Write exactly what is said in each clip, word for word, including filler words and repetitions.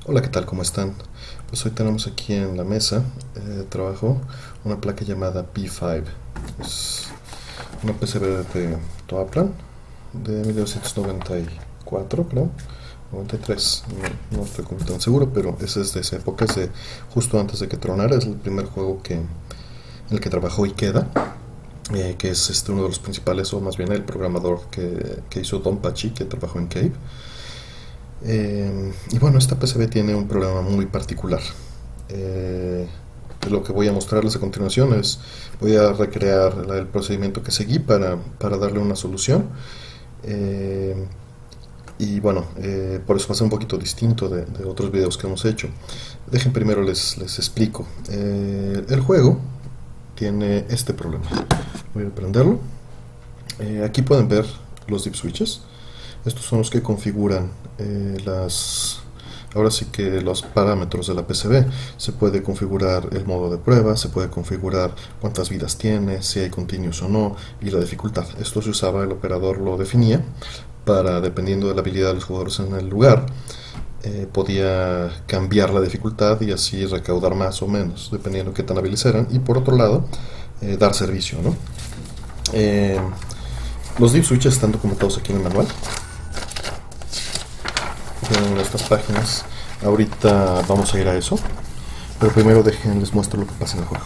Hola, ¿qué tal? ¿Cómo están? Pues hoy tenemos aquí en la mesa de trabajo una placa llamada P cinco. Es una P C B de toda plan de mil novecientos noventa y cuatro, creo. noventa y tres, no, no estoy tan seguro, pero ese es de esa época, es de justo antes de que tronara. Es el primer juego que, en el que trabajó Ikeda, eh, que es este, uno de los principales, o más bien el programador que, que hizo Donpachi, que trabajó en Cave. Eh, y bueno, esta P C B tiene un problema muy particular. Eh, lo que voy a mostrarles a continuación es, voy a recrear la- el procedimiento que seguí para, para darle una solución. Eh, y bueno, eh, por eso va a ser un poquito distinto de, de otros videos que hemos hecho. Dejen primero les, les explico. Eh, el juego tiene este problema. Voy a prenderlo. Eh, aquí pueden ver los dip switches. Estos son los que configuran eh, las, ahora sí que los parámetros de la P C B. Se puede configurar el modo de prueba, se puede configurar cuántas vidas tiene, si hay continuos o no, y la dificultad. Esto se usaba, el operador lo definía para, dependiendo de la habilidad de los jugadores en el lugar, eh, podía cambiar la dificultad y así recaudar más o menos, dependiendo de qué tan hábiles eran. Y por otro lado, eh, dar servicio, ¿no? Eh, los dip switches están documentados aquí en el manual, en estas páginas. Ahorita vamos a ir a eso, pero primero dejen, les muestro lo que pasa en el juego.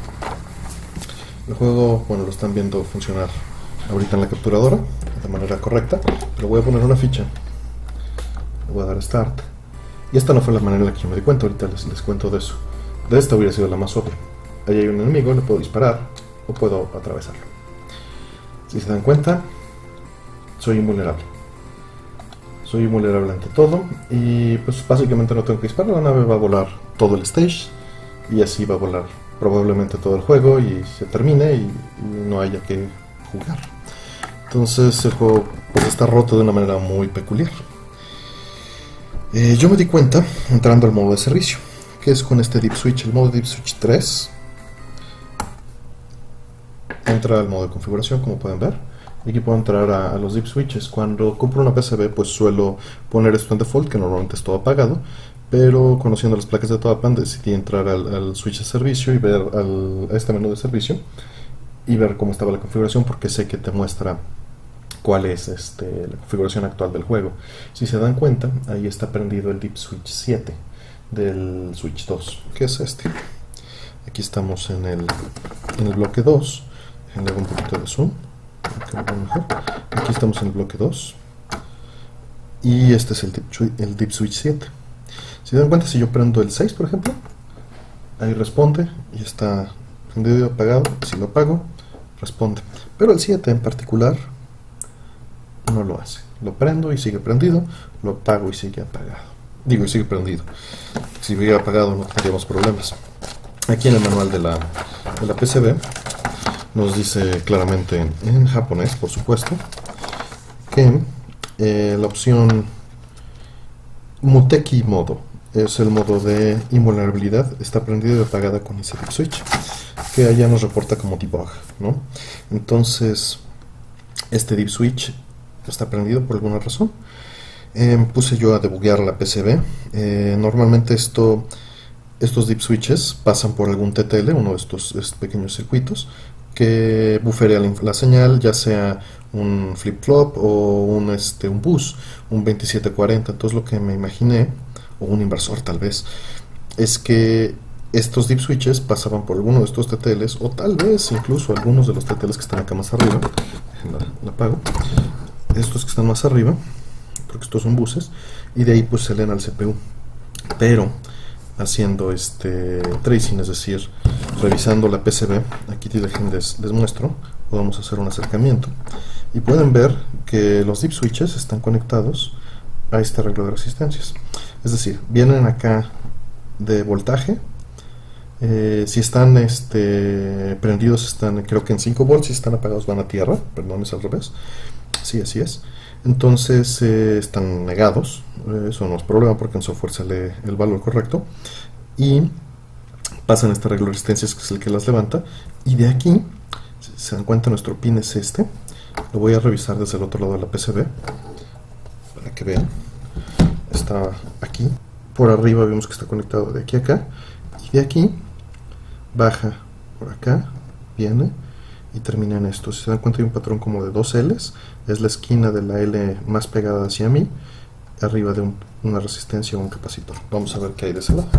El juego, bueno, lo están viendo funcionar ahorita en la capturadora de manera correcta, pero voy a poner una ficha, le voy a dar Start, y esta no fue la manera en la que yo me di cuenta. Ahorita les, les cuento de eso. De esta hubiera sido la más obvia. Ahí hay un enemigo, le puedo disparar o puedo atravesarlo. Si se dan cuenta, soy invulnerable. Soy invulnerable ante todo y pues básicamente no tengo que disparar. La nave va a volar todo el stage y así va a volar probablemente todo el juego y se termine y, y no haya que jugar. Entonces el juego pues está roto de una manera muy peculiar. Eh, yo me di cuenta entrando al modo de servicio, que es con este dip switch, el modo dip switch tres. Entra al modo de configuración, como pueden ver. Y aquí puedo entrar a, a los dip switches. Cuando compro una P C B, pues suelo poner esto en default, que normalmente es todo apagado. Pero conociendo las placas de toda plan, decidí entrar al, al switch de servicio y ver al, a este menú de servicio y ver cómo estaba la configuración, porque sé que te muestra cuál es este, la configuración actual del juego. Si se dan cuenta, ahí está prendido el dip switch siete del switch dos, que es este. Aquí estamos en el, en el bloque dos. Déjenle un poquito de zoom. Aquí estamos en el bloque dos y este es el dip, el dip switch siete. Si se dan cuenta, si yo prendo el seis, por ejemplo, ahí responde y está prendido y apagado. Si lo apago, responde, pero el siete en particular no lo hace. Lo prendo y sigue prendido, lo apago y sigue apagado. Digo, y sigue prendido. Si hubiera apagado no tendríamos problemas. Aquí en el manual de la, de la P C B nos dice claramente en japonés, por supuesto, que eh, la opción Muteki modo es el modo de invulnerabilidad, está prendida y apagada con ese dip switch, que allá nos reporta como debug, ¿no? Entonces, este dip switch está prendido por alguna razón. Eh, puse yo a debuguear la P C B. Eh, normalmente esto, estos dip switches pasan por algún T T L, uno de estos, estos pequeños circuitos, que buferea la, la señal, ya sea un flip-flop o un, este, un bus, un veintisiete cuarenta. Entonces lo que me imaginé, o un inversor tal vez, es que estos dip switches pasaban por alguno de estos T T Ls, o tal vez incluso algunos de los T T Ls que están acá más arriba. La, la apago. Estos que están más arriba, porque estos son buses, y de ahí pues se leen al C P U. Pero haciendo este tracing, es decir, revisando la P C B, aquí te dejen les, les muestro, podemos hacer un acercamiento y pueden ver que los dip switches están conectados a este arreglo de resistencias, es decir, vienen acá de voltaje. Eh, si están este, prendidos están creo que en cinco volts, si están apagados van a tierra, perdón, es al revés. Sí, así es. Entonces eh, están negados, eh, eso no es problema porque en software sale el valor correcto y pasan este arreglo de resistencias, que es el que las levanta. Y de aquí, si se dan cuenta, nuestro pin es este. Lo voy a revisar desde el otro lado de la P C B para que vean. Está aquí, por arriba vemos que está conectado de aquí a acá, y de aquí baja por acá, viene y termina en esto. Si se dan cuenta hay un patrón como de dos L's, es la esquina de la L más pegada hacia mí, arriba de un, una resistencia o un capacitor. Vamos a ver qué hay de ese lado.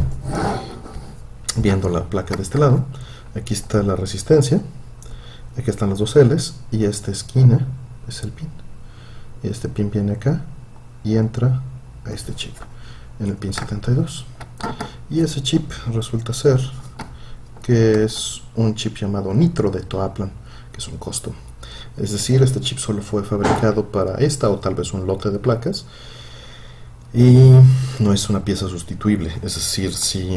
Viendo la placa de este lado, aquí está la resistencia, aquí están las dos L's, y esta esquina es el pin, y este pin viene acá y entra a este chip en el pin setenta y dos, y ese chip resulta ser que es un chip llamado Nitro de Toaplan, que es un custom. Es decir, este chip solo fue fabricado para esta o tal vez un lote de placas y no es una pieza sustituible. Es decir, si,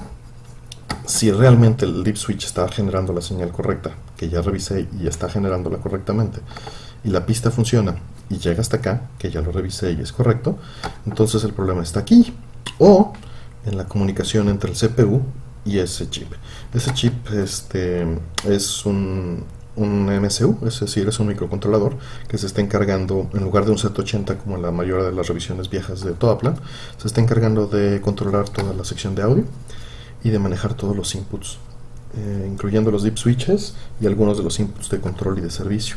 si realmente el dip switch está generando la señal correcta, que ya revisé y está generándola correctamente, y la pista funciona y llega hasta acá, que ya lo revisé y es correcto, entonces el problema está aquí o en la comunicación entre el C P U y ese chip. Ese chip este, es un, un M S U, es decir, es un microcontrolador que se está encargando, en lugar de un Z ochenta como en la mayoría de las revisiones viejas de Toaplan, se está encargando de controlar toda la sección de audio y de manejar todos los inputs, eh, incluyendo los dip switches y algunos de los inputs de control y de servicio.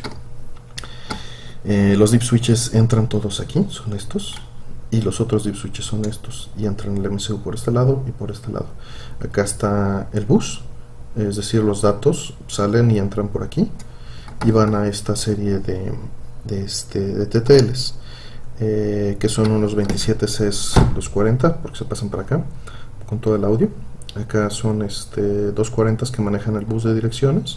Eh, los dip switches entran todos aquí, son estos, y los otros dip switches son estos, y entran el M C U por este lado y por este lado. Acá está el bus, es decir, los datos salen y entran por aquí y van a esta serie de, de, este, de T T Ls, eh, que son unos veintisiete C doscientos cuarenta, porque se pasan para acá con todo el audio. Acá son este, doscientos cuarenta que manejan el bus de direcciones,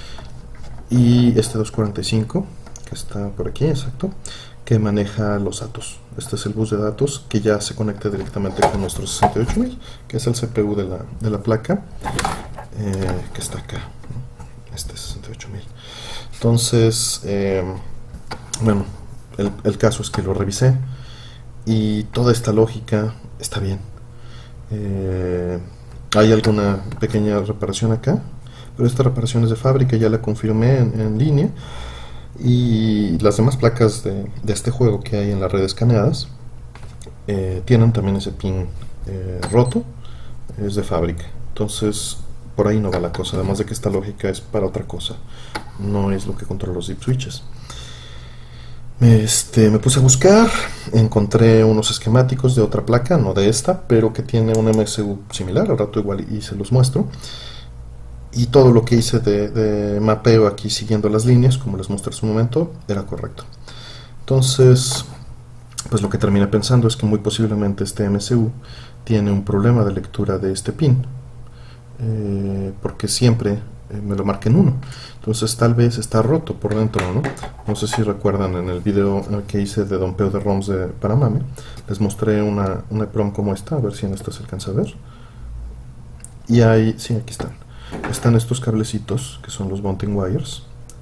y este doscientos cuarenta y cinco que está por aquí, exacto, que maneja los datos. Este es el bus de datos que ya se conecta directamente con nuestro sesenta y ocho mil, que es el C P U de la, de la placa, eh, que está acá, ¿no? Este sesenta y ocho mil. Entonces, eh, bueno, el, el caso es que lo revisé y toda esta lógica está bien. Eh, hay alguna pequeña reparación acá, pero esta reparación es de fábrica, ya la confirmé en, en línea. Y las demás placas de, de este juego que hay en las redes escaneadas eh, tienen también ese pin eh, roto, es de fábrica. Entonces por ahí no va la cosa, además de que esta lógica es para otra cosa, no es lo que controla los dip switches. Este, me puse a buscar, encontré unos esquemáticos de otra placa, no de esta, pero que tiene un M S U similar, al rato igual y se los muestro. Y todo lo que hice de, de mapeo aquí siguiendo las líneas, como les mostré en su momento, era correcto. Entonces, pues lo que terminé pensando es que muy posiblemente este M S U tiene un problema de lectura de este pin, eh, porque siempre eh, me lo marca en uno. Entonces tal vez está roto por dentro, ¿no? No sé si recuerdan en el video que hice de dompeo de ROMs de, para Mame, les mostré una, una EPROM como esta, a ver si en esta se alcanza a ver. Y ahí, sí, aquí están. Están estos cablecitos que son los mounting wires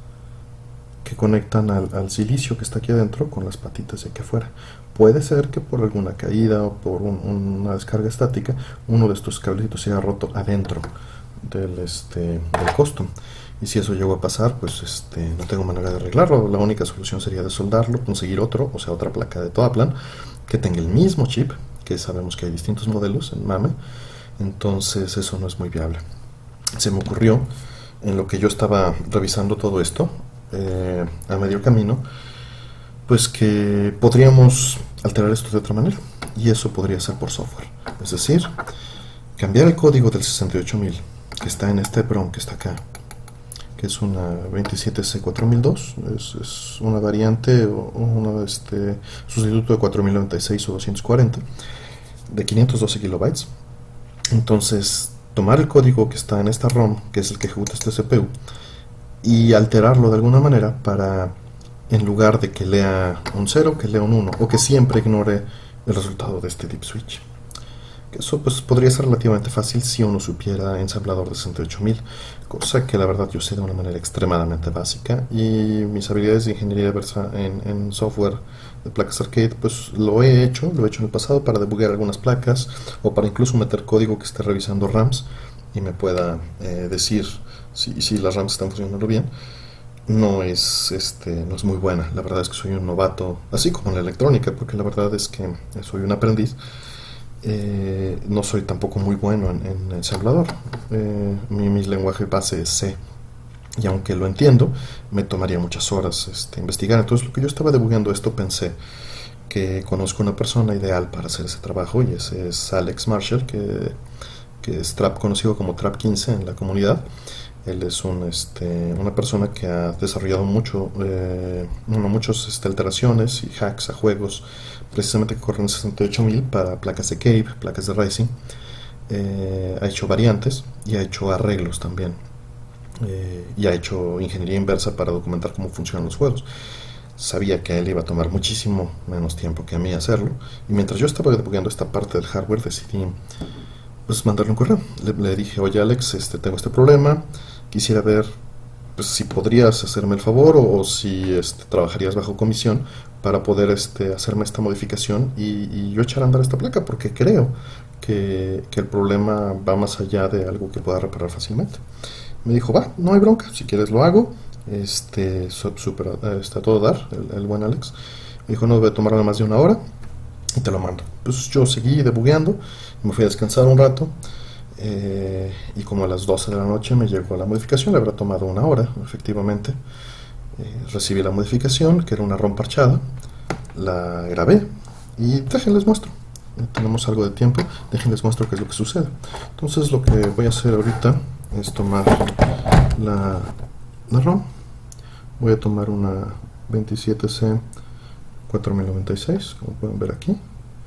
que conectan al, al silicio que está aquí adentro con las patitas de aquí afuera. Puede ser que por alguna caída o por un, una descarga estática uno de estos cablecitos se haya roto adentro del, este, del custom, y si eso llegó a pasar, pues este, no tengo manera de arreglarlo. La única solución sería desoldarlo, conseguir otro, o sea otra placa de Toaplan que tenga el mismo chip, que sabemos que hay distintos modelos en Mame. Entonces eso no es muy viable. Se me ocurrió, en lo que yo estaba revisando todo esto, eh, a medio camino, pues que podríamos alterar esto de otra manera, y eso podría ser por software. Es decir, cambiar el código del sesenta y ocho mil, que está en este EPROM que está acá, que es una veintisiete C cuatro mil dos, es, es una variante o un este, sustituto de cuatro mil noventa y seis o doscientos cuarenta, de quinientos doce kilobytes. Entonces, tomar el código que está en esta ROM, que es el que ejecuta este C P U, y alterarlo de alguna manera para, en lugar de que lea un cero, que lea un uno, o que siempre ignore el resultado de este dip switch. Eso pues podría ser relativamente fácil si uno supiera ensamblador de sesenta y ocho mil, cosa que la verdad yo sé de una manera extremadamente básica, y mis habilidades de ingeniería diversa en, en software de placas arcade pues lo he hecho, lo he hecho en el pasado para debuguear algunas placas, o para incluso meter código que esté revisando RAMs y me pueda eh, decir si, si las RAMs están funcionando bien. No es, este, no es muy buena, la verdad es que soy un novato, así como en la electrónica, porque la verdad es que soy un aprendiz. Eh, no soy tampoco muy bueno en, en ensamblador. Eh, mi, mi lenguaje base es C, y aunque lo entiendo, me tomaría muchas horas este, investigar. Entonces, lo que yo estaba debugueando esto, pensé que conozco una persona ideal para hacer ese trabajo, y ese es Alex Marshall, que, que es trap, conocido como Trap quince en la comunidad. Él es un, este, una persona que ha desarrollado mucho, eh, bueno, muchas este, alteraciones y hacks a juegos, precisamente que corren sesenta y ocho mil para placas de Cave, placas de Ryzen. Eh, ha hecho variantes y ha hecho arreglos también. Eh, y ha hecho ingeniería inversa para documentar cómo funcionan los juegos. Sabía que a él iba a tomar muchísimo menos tiempo que a mí hacerlo, y mientras yo estaba debugueando esta parte del hardware, decidí pues mandarle un correo. Le, le dije: oye Alex, este, tengo este problema, quisiera ver pues, si podrías hacerme el favor, o, o si este, trabajarías bajo comisión para poder este, hacerme esta modificación y, y yo echar a andar esta placa, porque creo que, que el problema va más allá de algo que pueda reparar fácilmente. Me dijo: va, no hay bronca, si quieres lo hago. Este, super, está todo dar, el, el buen Alex. Me dijo: no debe tomar más de una hora y te lo mando. Pues yo seguí debugueando, me fui a descansar un rato, eh, y como a las doce de la noche me llegó la modificación. Le habrá tomado una hora, efectivamente. Eh, recibí la modificación, que era una ROM parchada, la grabé y déjenles muestro. Tenemos algo de tiempo, déjenles muestro qué es lo que sucede. Entonces, lo que voy a hacer ahorita es tomar la, la ROM. Voy a tomar una veintisiete C cuatro mil noventa y seis, como pueden ver aquí,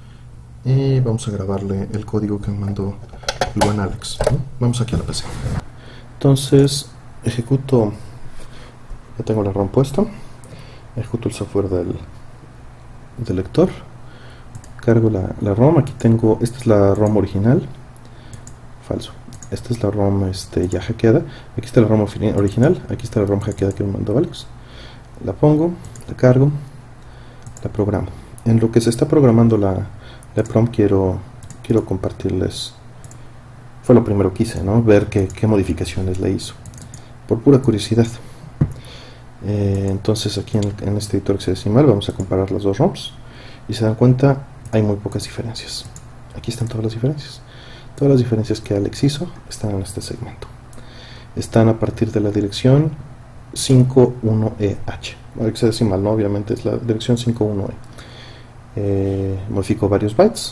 y vamos a grabarle el código que me mandó el buen Alex, ¿no? Vamos aquí a la P C. Entonces ejecuto, ya tengo la ROM puesta, ejecuto el software del, del lector, cargo la, la ROM. Aquí tengo, esta es la ROM original, falso. Esta es la ROM este, ya hackeada. Aquí está la ROM original, aquí está la ROM hackeada que me mandó Alex. La pongo, la cargo, la programo. En lo que se está programando la, la prompt, quiero, quiero compartirles. Fue lo primero que hice, ¿no? Ver qué, qué modificaciones le hizo, por pura curiosidad. Eh, entonces aquí en, en este editor hexadecimal vamos a comparar las dos ROMs, y se dan cuenta, hay muy pocas diferencias. Aquí están todas las diferencias. Todas las diferencias que Alex hizo están en este segmento. Están a partir de la dirección cinco uno E H. Hexadecimal, no, obviamente es la dirección cinco uno E. Eh, modificó varios bytes.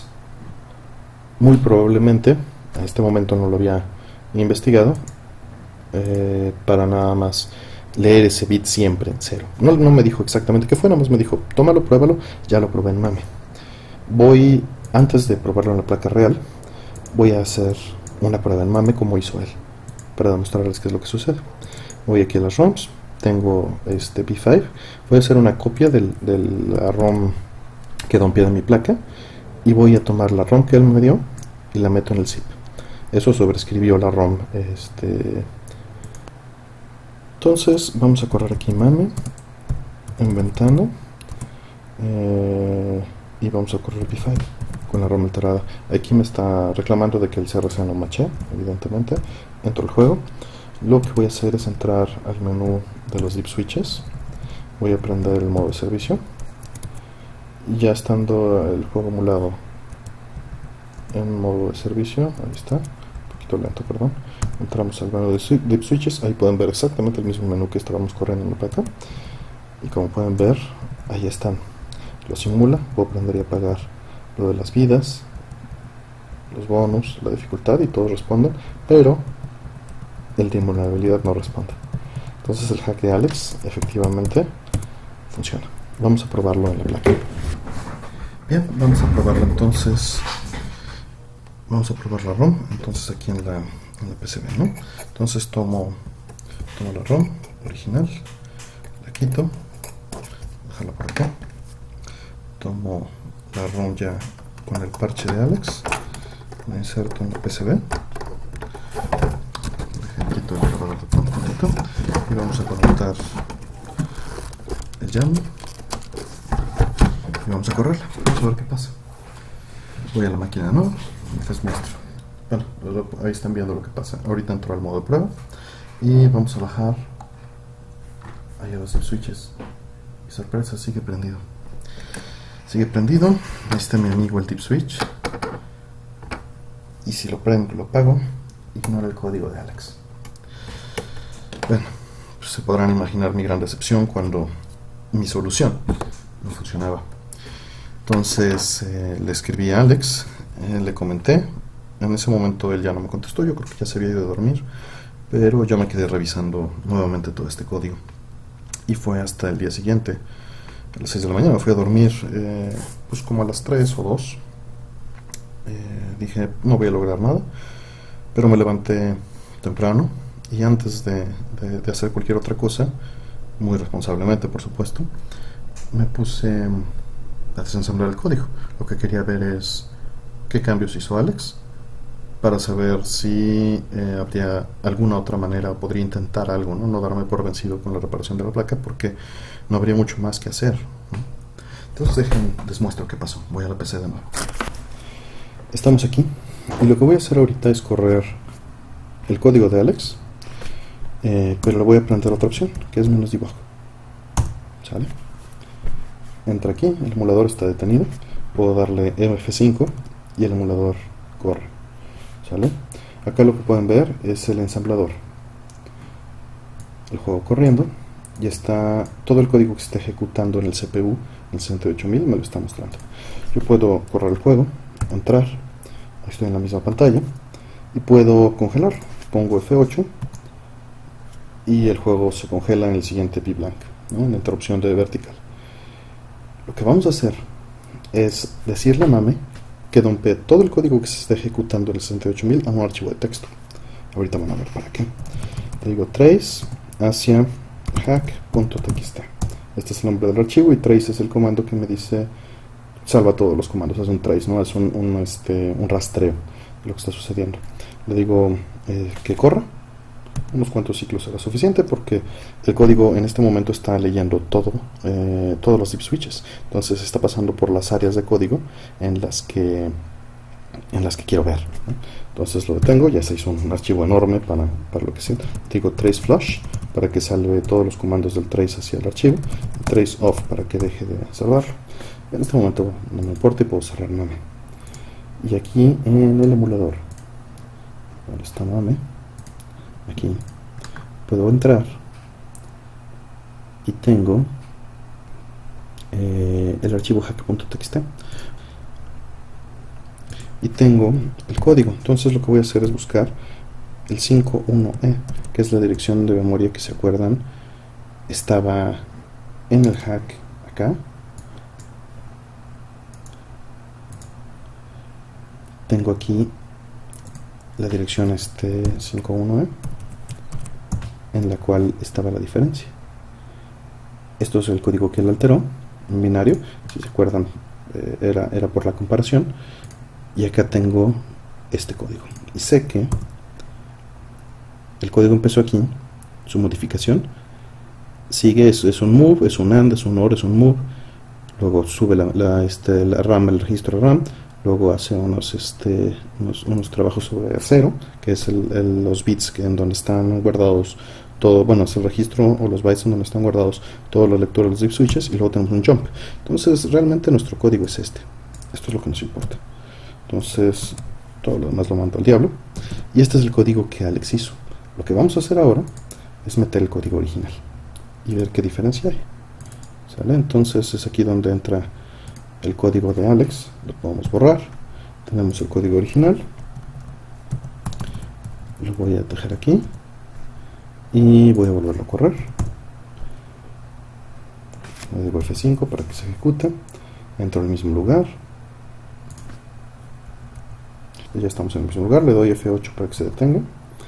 Muy probablemente, a este momento no lo había investigado, eh, para nada más leer ese bit siempre en cero. No, no me dijo exactamente qué fue, nada más me dijo: tómalo, pruébalo. Ya lo probé en MAME. Voy, antes de probarlo en la placa real, voy a hacer una prueba en MAME como hizo él, para demostrarles qué es lo que sucede. Voy aquí a las ROMs, tengo este P cinco, voy a hacer una copia de la ROM que dompié de mi placa, y voy a tomar la ROM que él me dio y la meto en el zip. Eso sobreescribió la ROM. Este... Entonces vamos a correr aquí MAME, en ventana, eh, y vamos a correr P cinco con la ROM alterada. Aquí me está reclamando de que el C R C no maché, evidentemente. Entro al juego. Lo que voy a hacer es entrar al menú de los deep switches. Voy a prender el modo de servicio. Y ya estando el juego emulado en modo de servicio, ahí está, un poquito lento, perdón. Entramos al menú de deep switches. Ahí pueden ver exactamente el mismo menú que estábamos corriendo en la placa. Y como pueden ver, ahí están. Lo simula. Puedo prender y apagar lo de las vidas, los bonus, la dificultad, y todos responden, pero el de invulnerabilidad no responde. Entonces el hack de Alex efectivamente funciona. Vamos a probarlo en la placa. Bien, vamos a probarlo entonces. Vamos a probar la ROM. Entonces aquí en la, en la P C B, ¿no? Entonces tomo, tomo la ROM original, la quito, dejarla por acá. Tomo la ROM ya con el parche de Alex, la inserto en la P C B, quito el cargador de un poquito, y vamos a conectar el jam y vamos a correrla. Vamos a ver qué pasa. Voy a la máquina, ¿no? Les muestro. Bueno, ahí están viendo lo que pasa. Ahorita entro al modo de prueba y vamos a bajar ahí a los switches, y sorpresa, sigue prendido. Sigue prendido. Ahí está mi amigo el deep switch. y si lo prendo, lo apago, ignora el código de Alex. Bueno, pues se podrán imaginar mi gran decepción cuando mi solución no funcionaba. Entonces eh, le escribí a Alex, eh, le comenté. En ese momento él ya no me contestó, yo creo que ya se había ido a dormir, pero yo me quedé revisando nuevamente todo este código. Y fue hasta el día siguiente, a las seis de la mañana, fui a dormir eh, pues como a las tres o dos. Eh, dije, no voy a lograr nada, pero me levanté temprano y antes de, de, de hacer cualquier otra cosa, muy responsablemente por supuesto, me puse a desensamblar el código. Lo que quería ver es qué cambios hizo Alex, para saber si eh, habría alguna otra manera, podría intentar algo, ¿no? No darme por vencido con la reparación de la placa, porque no habría mucho más que hacer, ¿no? Entonces dejen, les muestro qué pasó. Voy a la P C de nuevo. Estamos aquí, y lo que voy a hacer ahorita es correr el código de Alex, eh, pero le voy a plantear otra opción, que es menos debug. ¿Sale? Entra aquí, el emulador está detenido, puedo darle F cinco y el emulador corre. ¿Sale? Acá lo que pueden ver es el ensamblador, el juego corriendo, y está todo el código que se está ejecutando en el C P U, el sesenta y ocho mil, me lo está mostrando. Yo puedo correr el juego, entrar, estoy en la misma pantalla, y puedo congelar. Pongo F ocho y el juego se congela en el siguiente pblank, ¿no? En la interrupción de vertical. Lo que vamos a hacer es decirle a Mame que dumpee todo el código que se está ejecutando en el sesenta y ocho mil a un archivo de texto. Ahorita van a ver para qué. Le digo trace hacia hack.txt. Este es el nombre del archivo y trace es el comando que me dice salva todos los comandos. Es un trace, ¿no? Es un, un, este, un rastreo de lo que está sucediendo. Le digo eh, que corra. Unos cuantos ciclos será suficiente porque el código en este momento está leyendo todo, eh, todos los zip switches. Entonces está pasando por las áreas de código en las que en las que quiero ver, ¿no? Entonces lo detengo, ya se hizo un archivo enorme para, para lo que sea. Digo trace flush para que salve todos los comandos del trace hacia el archivo, trace off para que deje de salvarlo. En este momento no me importa y puedo cerrar Mame. Y aquí en el emulador, ahora está Mame. Aquí puedo entrar y tengo eh, el archivo hack.txt y tengo el código. Entonces lo que voy a hacer es buscar el cincuenta y uno E, que es la dirección de memoria que, se acuerdan, estaba en el hack acá. Tengo aquí la dirección este cincuenta y uno E, en la cual estaba la diferencia. Esto es el código que él alteró en binario, si se acuerdan, eh, era, era por la comparación. Y acá tengo este código y sé que el código empezó aquí, su modificación sigue, es, es un move, es un and, es un or, es un move, luego sube la, la, este, la RAM, el registro RAM, luego hace unos, este, unos, unos trabajos sobre cero, que es el, el, los bits que en donde están guardados todo, bueno, es el registro o los bytes en donde están guardados toda la lectura de los zip switches, y luego tenemos un jump. Entonces realmente nuestro código es este, esto es lo que nos importa. Entonces todo lo demás lo mando al diablo, y este es el código que Alex hizo. Lo que vamos a hacer ahora es meter el código original y ver qué diferencia hay. ¿Sale? Entonces es aquí donde entra el código de Alex, lo podemos borrar. Tenemos el código original, lo voy a dejar aquí y voy a volverlo a correr. Le digo F cinco para que se ejecute, entro al mismo lugar, ya estamos en el mismo lugar, le doy F ocho para que se detenga.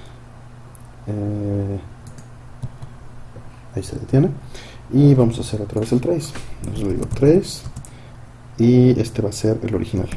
Eh, ahí se detiene y vamos a hacer otra vez el trace. Entonces le digo trace y este va a ser el original.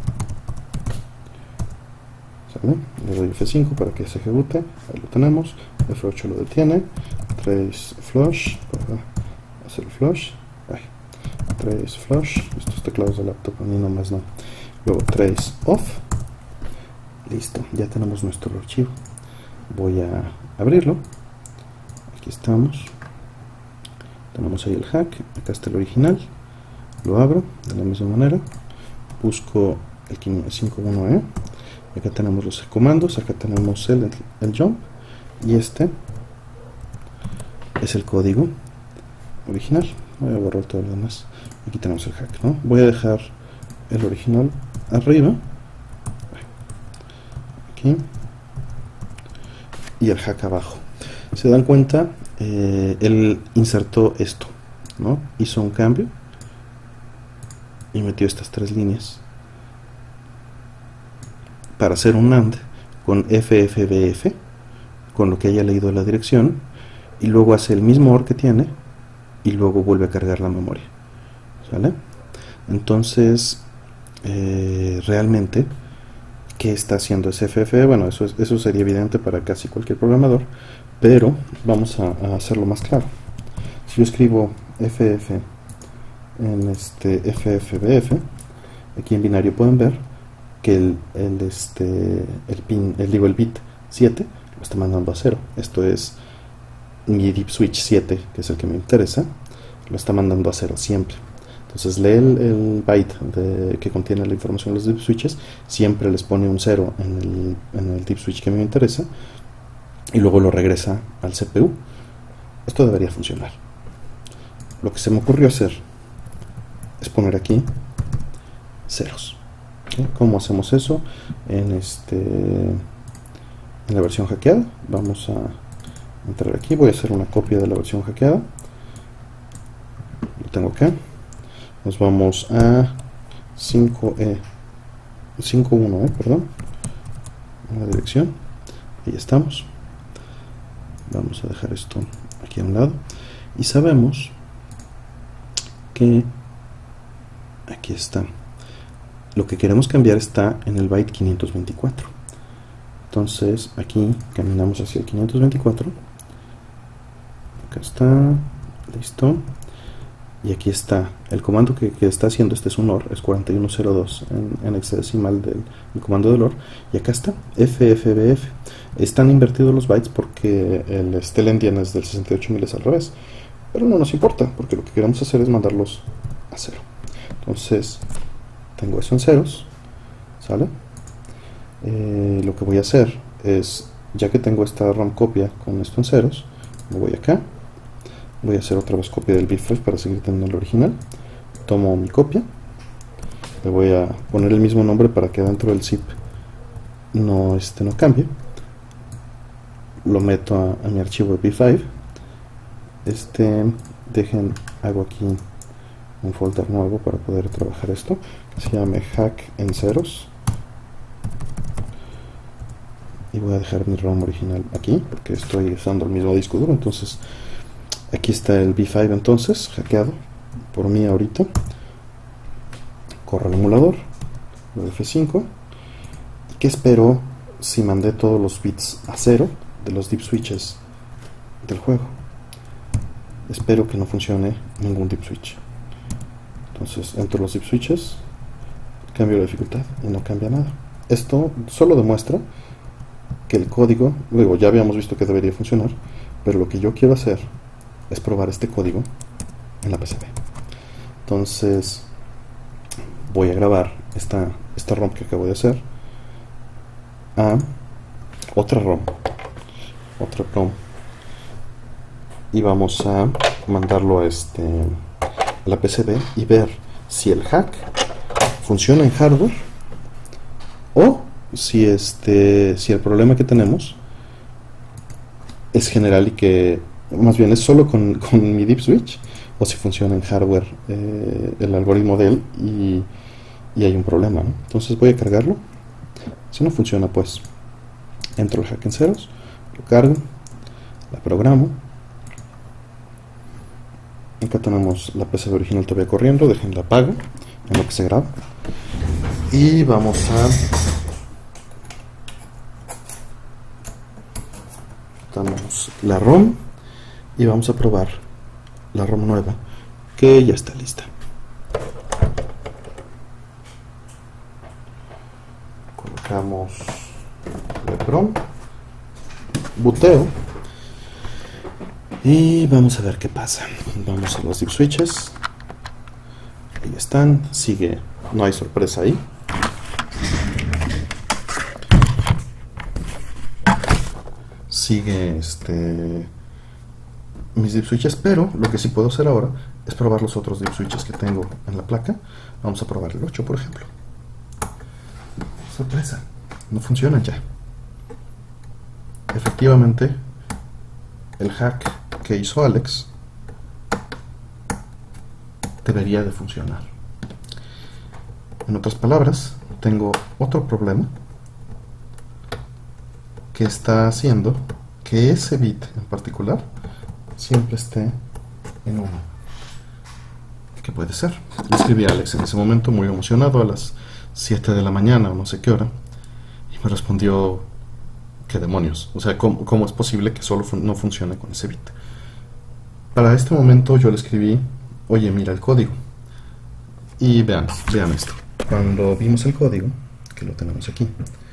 ¿Sale? Le doy F cinco para que se ejecute, ahí lo tenemos. F ocho lo detiene, trace flush para hacer el flush. Ay, trace flush, estos teclados de laptop a mí nomás no. Luego trace off. Listo, ya tenemos nuestro archivo. Voy a abrirlo. Aquí estamos. Tenemos ahí el hack. Acá está el original. Lo abro de la misma manera. Busco el cincuenta y uno E Acá tenemos los comandos, acá tenemos el, el jump, y este es el código original. Voy a borrar todo lo demás. Aquí tenemos el hack, ¿no? Voy a dejar el original arriba, aquí, y el hack abajo. Se dan cuenta, eh, él insertó esto, ¿no? Hizo un cambio y metió estas tres líneas para hacer un AND con F F B F, con lo que haya leído la dirección, y luego hace el mismo O R que tiene y luego vuelve a cargar la memoria, ¿sale? Entonces, eh, realmente, ¿qué está haciendo ese F F? Bueno, eso, es, eso sería evidente para casi cualquier programador, pero vamos a, a hacerlo más claro. Si yo escribo F F en este F F B F, aquí en binario pueden ver que el, el, este, el, pin, el, digo, el bit siete lo está mandando a cero. Esto es mi deep switch siete, que es el que me interesa, lo está mandando a cero siempre. Entonces lee el, el byte de, que contiene la información de los deep switches, siempre les pone un cero en el, en el deep switch que me interesa, y luego lo regresa al C P U. Esto debería funcionar. Lo que se me ocurrió hacer es poner aquí ceros. ¿Sí? ¿Cómo hacemos eso? En, este, en la versión hackeada, vamos a entrar aquí, voy a hacer una copia de la versión hackeada, lo tengo acá, nos vamos a cinco E, cinco punto uno E, perdón, en la dirección, ahí estamos, vamos a dejar esto aquí a un lado, y sabemos que aquí está, lo que queremos cambiar está en el byte quinientos veinticuatro. Entonces aquí caminamos hacia el quinientos veinticuatro, acá está, listo, y aquí está el comando que, que está haciendo. Este es un O R, es cuarenta y uno cero dos en, en hexadecimal del, del comando del O R, y acá está F F B F. Están invertidos los bytes porque el este, el endian es del sesenta y ocho mil, es al revés, pero no nos importa porque lo que queremos hacer es mandarlos a cero. Entonces tengo eso en ceros, ¿sale? Eh, lo que voy a hacer es, ya que tengo esta RAM copia con esto en ceros, me voy acá, voy a hacer otra vez copia del bit five para seguir teniendo el original, tomo mi copia, le voy a poner el mismo nombre para que dentro del zip no, este, no cambie, lo meto a, a mi archivo de bit five, este, dejen, hago aquí un folder nuevo para poder trabajar esto, que se llame hack en ceros, y voy a dejar mi RAM original aquí porque estoy usando el mismo disco duro. Entonces aquí está el bit five entonces hackeado por mí ahorita, corre el emulador, lo F cinco, y ¿qué espero si mandé todos los bits a cero de los deep switches del juego? Espero que no funcione ningún deep switch. Entonces entro los deep switches, cambio la dificultad y no cambia nada. Esto solo demuestra que el código, luego ya habíamos visto que debería funcionar, pero lo que yo quiero hacer es probar este código en la P C B. Entonces voy a grabar esta, esta ROM que acabo de hacer a otra ROM, otra ROM, y vamos a mandarlo a este la P C B y ver si el hack funciona en hardware o si este si el problema que tenemos es general y que más bien es solo con, con mi deep switch, o si funciona en hardware eh, el algoritmo de él y, y hay un problema, ¿no? Entonces voy a cargarlo. Si no funciona, pues entro el hack en ceros, lo cargo, la programo. Acá tenemos la P C B original todavía corriendo, déjenla apago en lo que se graba. Y vamos a... Quitamos la ROM y vamos a probar la ROM nueva, que ya está lista. Colocamos la ROM, buteo. Y vamos a ver qué pasa. Vamos a los deep switches. Ahí están. Sigue. No hay sorpresa ahí. sigue este, mis dip switches, pero lo que sí puedo hacer ahora es probar los otros dip switches que tengo en la placa. Vamos a probar el ocho, por ejemplo. Sorpresa, no funcionan ya. Efectivamente, el hack que hizo Alex debería de funcionar. En otras palabras, tengo otro problema que está haciendo que ese bit en particular siempre esté en uno. ¿Qué puede ser? Le escribí a Alex en ese momento muy emocionado a las siete de la mañana o no sé qué hora, y me respondió: ¿qué demonios? O sea, ¿cómo, cómo es posible que solo fun- no funcione con ese bit? Para este momento yo le escribí: oye, mira el código. Y vean, vean esto. Cuando vimos el código, que lo tenemos aquí,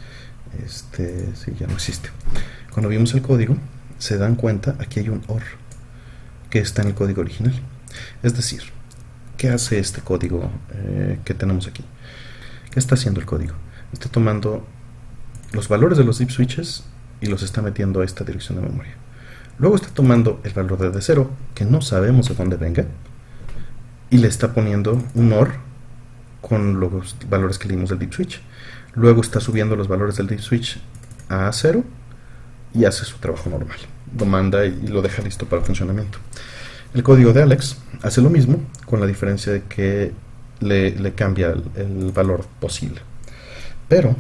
este, sí, ya no existe. Cuando vimos el código, se dan cuenta, aquí hay un OR que está en el código original. Es decir, ¿qué hace este código eh, que tenemos aquí? ¿Qué está haciendo el código? Está tomando los valores de los dip switches y los está metiendo a esta dirección de memoria. Luego está tomando el valor de D cero, que no sabemos de dónde venga, y le está poniendo un OR con los valores que leímos del dip switch. Luego está subiendo los valores del dip switch a A cero y hace su trabajo normal. Lo manda y lo deja listo para el funcionamiento. El código de Alex hace lo mismo, con la diferencia de que le, le cambia el, el valor posible. Pero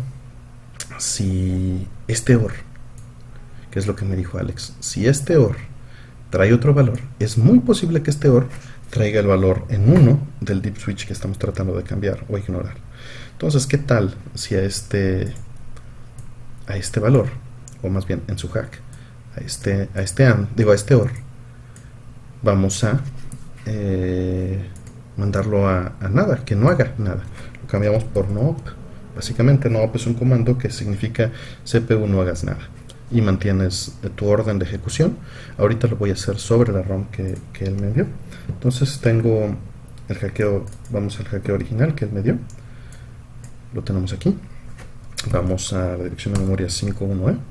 si este OR, que es lo que me dijo Alex, si este OR trae otro valor, es muy posible que este OR traiga el valor en uno del dip switch que estamos tratando de cambiar o ignorar. Entonces, ¿qué tal si a este a este valor, o más bien en su hack, a este a este AND, digo a este OR, vamos a eh, mandarlo a, a nada, que no haga nada? Lo cambiamos por no op. Básicamente no op es un comando que significa C P U no hagas nada, y mantienes tu orden de ejecución. Ahorita lo voy a hacer sobre la ROM que, que él me envió. Entonces tengo el hackeo, vamos al hackeo original que él me dio, lo tenemos aquí. Vamos a la dirección de memoria cinco punto uno E.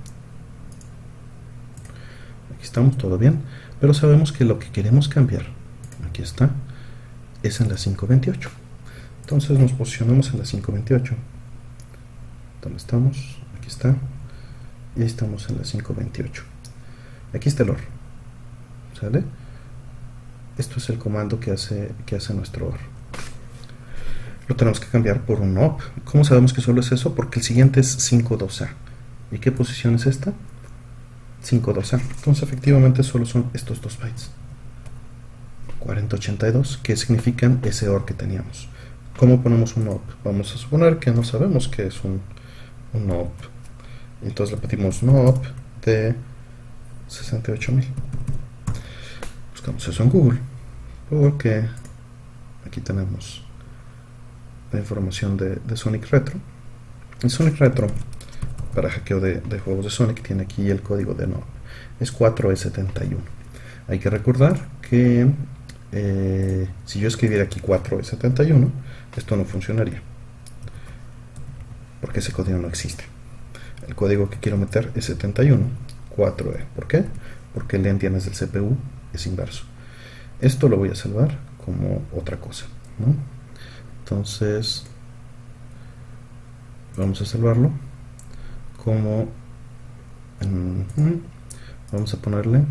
Aquí estamos, todo bien, pero sabemos que lo que queremos cambiar, aquí está, es en la cinco veintiocho. Entonces nos posicionamos en la cinco veintiocho. ¿Dónde estamos? Aquí está. Y estamos en la cinco veintiocho. Aquí está el OR. ¿Sale? Esto es el comando que hace, que hace nuestro OR. Lo tenemos que cambiar por un op. ¿Cómo sabemos que solo es eso? Porque el siguiente es cinco dos A. ¿Y qué posición es esta? cinco dos A. Entonces efectivamente solo son estos dos bytes. cuarenta ochenta y dos, que significan ese OR que teníamos. ¿Cómo ponemos un op? Vamos a suponer que no sabemos qué es un, un op. Entonces le pedimos un op de sesenta y ocho mil. Buscamos eso en Google, porque aquí tenemos la información de, de Sonic Retro. El Sonic Retro, para hackeo de, de juegos de Sonic, tiene aquí el código de NOP. Es cuatro E setenta y uno. Hay que recordar que eh, si yo escribiera aquí cuatro E setenta y uno, esto no funcionaría, porque ese código no existe. El código que quiero meter es setenta y uno, cuatro E. ¿Por qué? Porque el endian del C P U es inverso. Esto lo voy a salvar como otra cosa, ¿no? Entonces vamos a salvarlo como um, vamos a ponerle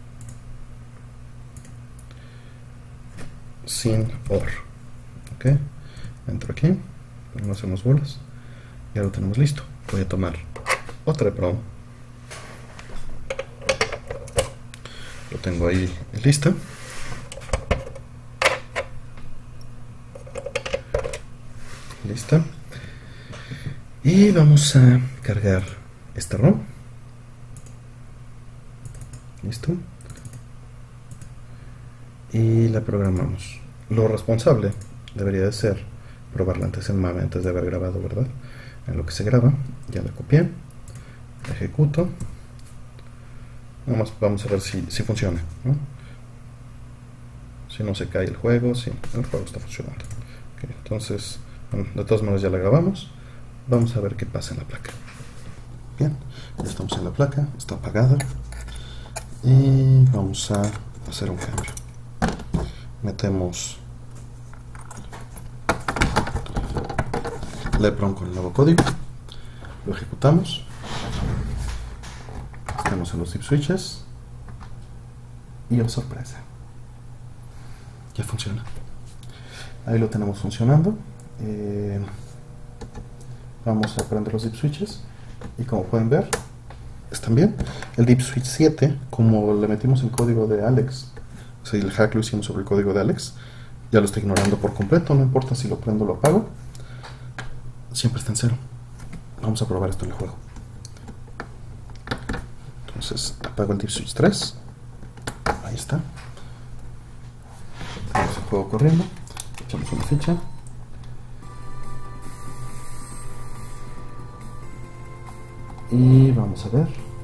sin OR. Ok, entro aquí para no hacernos bolas. Ya lo tenemos listo. Voy a tomar otra EPROM. Lo tengo ahí lista. Lista. Y vamos a cargar esta ROM. Listo. Y la programamos. Lo responsable debería de ser probarla antes en MAME, antes de haber grabado, ¿verdad? En lo que se graba, ya la copié, la ejecuto. Vamos, vamos a ver si, si funciona, ¿no? Si no se cae el juego, si el juego está funcionando. Okay, entonces, bueno, de todas maneras ya la grabamos. Vamos a ver qué pasa en la placa. Bien, ya estamos en la placa, está apagada y vamos a hacer un cambio. Metemos el EEPROM con el nuevo código, lo ejecutamos, estamos en los dip switches y, oh sorpresa, ya funciona. Ahí lo tenemos funcionando. Eh, vamos a prender los dip switches y, como pueden ver, están bien. El dip switch siete, como le metimos el código de Alex, o sea, el hack lo hicimos sobre el código de Alex, ya lo está ignorando por completo. No importa si lo prendo o lo apago, siempre está en cero. Vamos a probar esto en el juego. Entonces apago el dip switch tres, ahí está, tenemos el juego corriendo, echamos una ficha y vamos a ver,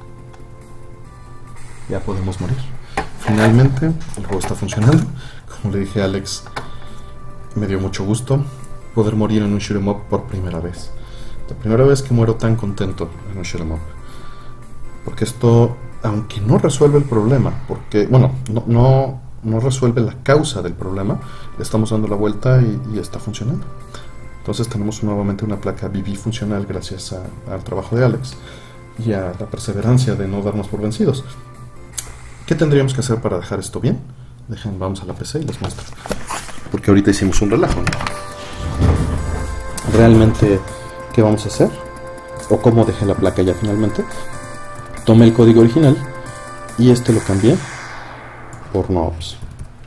ya podemos morir. Finalmente el juego está funcionando. Como le dije a Alex, me dio mucho gusto poder morir en un shoot 'em up por primera vez. La primera vez que muero tan contento en un shoot 'em up. Porque esto, aunque no resuelve el problema, porque, bueno, no, no, no resuelve la causa del problema, le estamos dando la vuelta y, y está funcionando. Entonces tenemos nuevamente una placa B B funcional gracias a, al trabajo de Alex y a la perseverancia de no darnos por vencidos. ¿Qué tendríamos que hacer para dejar esto bien? Dejen, vamos a la P C y les muestro. Porque ahorita hicimos un relajo, ¿no? Realmente, ¿qué vamos a hacer? O cómo dejé la placa ya finalmente. Tomé el código original y este lo cambié por knobs.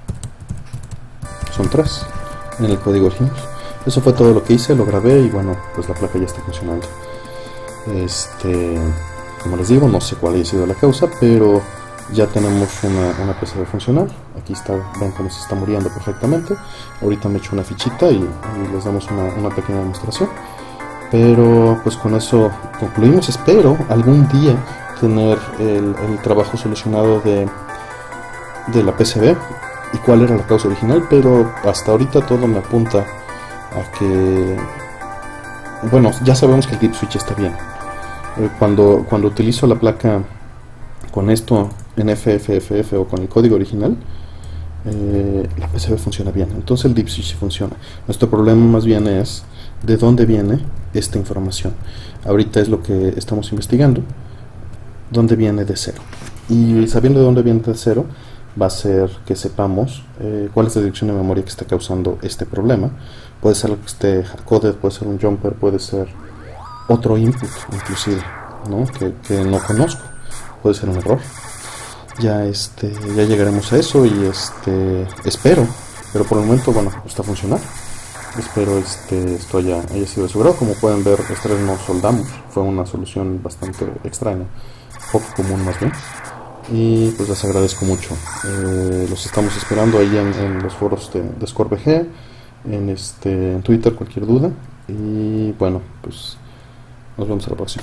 Son tres en el código original. Eso fue todo lo que hice, lo grabé y bueno, pues la placa ya está funcionando. Este, como les digo, no sé cuál haya sido la causa, pero ya tenemos una, una P C B funcional. Aquí está, ven cómo se está muriendo perfectamente. Ahorita me echo una fichita y, y les damos una, una pequeña demostración. Pero pues con eso concluimos. Espero algún día tener el, el trabajo solucionado de, de la P C B y cuál era la causa original, pero hasta ahorita todo me apunta a que, bueno, ya sabemos que el dip switch está bien. Eh, cuando, cuando utilizo la placa con esto en F F F F o con el código original, eh, la P C B funciona bien, entonces el dip switch funciona. Nuestro problema más bien es de dónde viene esta información. Ahorita es lo que estamos investigando, dónde viene de cero. Y sabiendo de dónde viene de cero, va a ser que sepamos eh, cuál es la dirección de memoria que está causando este problema. Puede ser algo que esté hardcoded, puede ser un jumper, puede ser otro input inclusive, ¿no? Que, que no conozco, puede ser un error. Ya este ya llegaremos a eso y este espero, pero por el momento, bueno, está funcionando. Espero este esto haya, haya sido de su grado. Como pueden ver, esta vez no soldamos, fue una solución bastante extraña, poco común más bien. Y pues les agradezco mucho. Eh, los estamos esperando ahí en, en los foros de, de ScoreBG, en este en Twitter, cualquier duda. Y bueno, pues nos vemos a la próxima.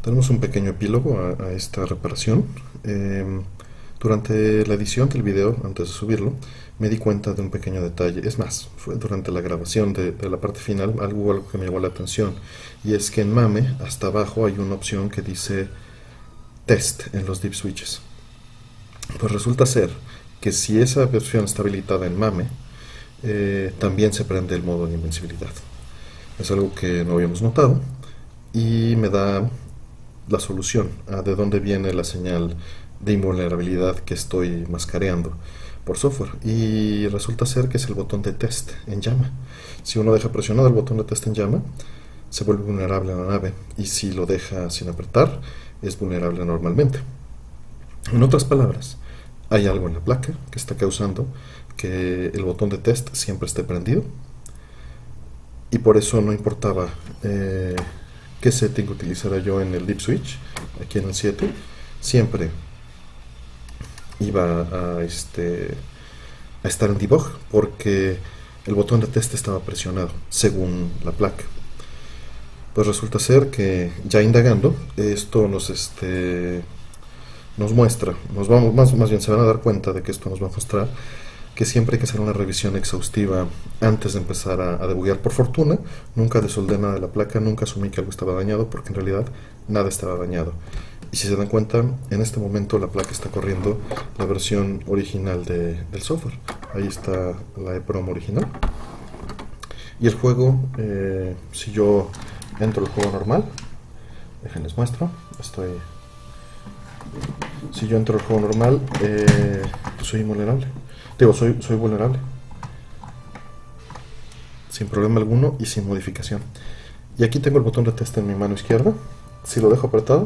Tenemos un pequeño epílogo a, a esta reparación. Eh, durante la edición del video, antes de subirlo, me di cuenta de un pequeño detalle. Es más, fue durante la grabación de, de la parte final algo, algo que me llamó la atención. Y es que en MAME, hasta abajo, hay una opción que dice Test en los dip switches. Pues resulta ser que si esa versión está habilitada en MAME, eh, también se prende el modo de invencibilidad. Es algo que no habíamos notado y me da la solución a de dónde viene la señal de invulnerabilidad que estoy mascareando por software, y resulta ser que es el botón de test en llama. Si uno deja presionado el botón de test en llama, se vuelve vulnerable a la nave, y si lo deja sin apretar, es vulnerable normalmente. En otras palabras, hay algo en la placa que está causando que el botón de test siempre esté prendido, y por eso no importaba eh, qué setting utilizara yo en el dip switch, aquí en el siete, siempre iba a, este, a estar en debug, porque el botón de test estaba presionado, según la placa. Pues resulta ser que, ya indagando, esto nos, este, nos muestra, nos vamos, más, más bien se van a dar cuenta de que esto nos va a mostrar que siempre hay que hacer una revisión exhaustiva antes de empezar a, a debuguear. Por fortuna, nunca desoldé nada de la placa, nunca asumí que algo estaba dañado, porque en realidad nada estaba dañado. Y si se dan cuenta, en este momento la placa está corriendo la versión original de, del software. Ahí está la EPROM original. Y el juego, eh, si yo entro al juego normal, déjenles muestro, estoy... Si yo entro al juego normal, eh, pues soy invulnerable. Digo, soy, soy vulnerable. Sin problema alguno y sin modificación. Y aquí tengo el botón de test en mi mano izquierda. Si lo dejo apretado,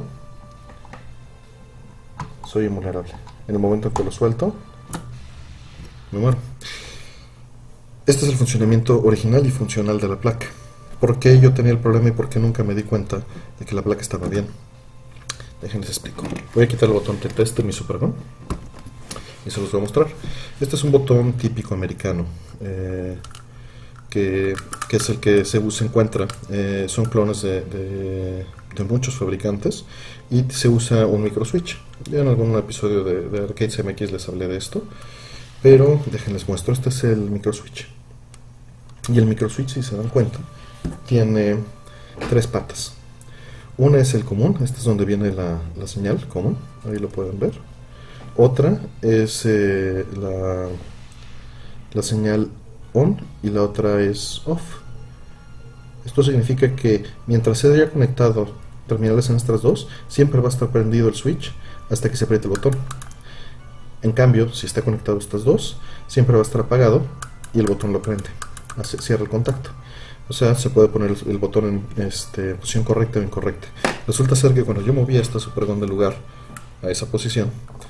soy invulnerable. En el momento en que lo suelto, me muero. Este es el funcionamiento original y funcional de la placa. ¿Por qué yo tenía el problema y por qué nunca me di cuenta de que la placa estaba bien? Déjenles explico. Voy a quitar el botón de test de mi Supergun y se los voy a mostrar. Este es un botón típico americano, eh, que, que es el que se, se encuentra. Eh, son clones de, de, de muchos fabricantes, y se usa un micro switch. Ya en algún episodio de, de Arcades M X les hablé de esto, pero déjenles muestro. Este es el micro switch. Y el micro switch, si se dan cuenta, tiene tres patas. Una es el común, esta es donde viene la, la señal común, ahí lo pueden ver. Otra es eh, la, la señal on, y la otra es off. Esto significa que mientras se haya conectado terminales en estas dos, siempre va a estar prendido el switch hasta que se apriete el botón. En cambio, si está conectado a estas dos, siempre va a estar apagado y el botón lo prende, hace, cierra el contacto. O sea, se puede poner el, el botón en este, posición correcta o incorrecta. Resulta ser que cuando yo movía esta Supergun del lugar a esa posición,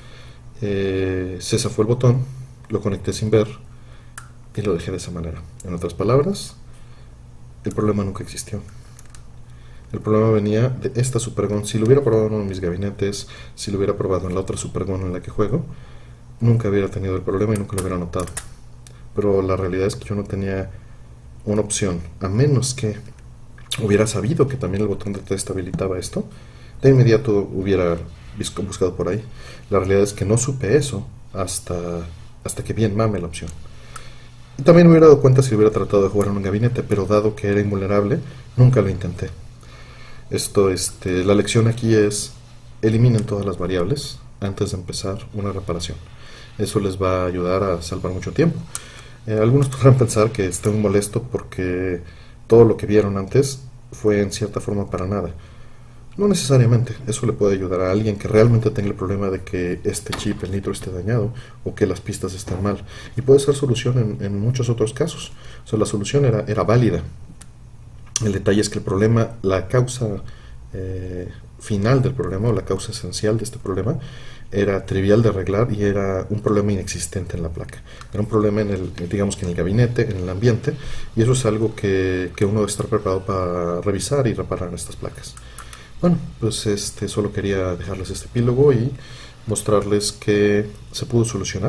eh, se zafó el botón, lo conecté sin ver y lo dejé de esa manera. En otras palabras, el problema nunca existió. El problema venía de esta Supergun. Si lo hubiera probado en uno de mis gabinetes, si lo hubiera probado en la otra Supergun en la que juego, nunca hubiera tenido el problema y nunca lo hubiera notado. Pero la realidad es que yo no tenía una opción, a menos que hubiera sabido que también el botón de test habilitaba esto. De inmediato hubiera buscado por ahí. La realidad es que no supe eso hasta, hasta que vi en MAME la opción. Y también me hubiera dado cuenta si hubiera tratado de jugar en un gabinete, pero dado que era invulnerable, nunca lo intenté. Esto, este, la lección aquí es: eliminen todas las variables antes de empezar una reparación. Eso les va a ayudar a salvar mucho tiempo. Eh, algunos podrán pensar que estoy muy molesto porque todo lo que vieron antes fue en cierta forma para nada. No necesariamente. Eso le puede ayudar a alguien que realmente tenga el problema de que este chip, el nitro, esté dañado, o que las pistas están mal. Y puede ser solución en, en muchos otros casos. O sea, la solución era, era válida. El detalle es que el problema, la causa eh, final del problema, o la causa esencial de este problema, era trivial de arreglar y era un problema inexistente en la placa. Era un problema en el, digamos que en el gabinete, en el ambiente, y eso es algo que, que uno debe estar preparado para revisar y reparar en estas placas. Bueno, pues este, solo quería dejarles este epílogo y mostrarles que se pudo solucionar.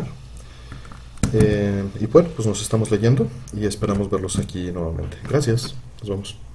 Eh, y bueno, pues nos estamos leyendo y esperamos verlos aquí nuevamente. Gracias, nos vemos.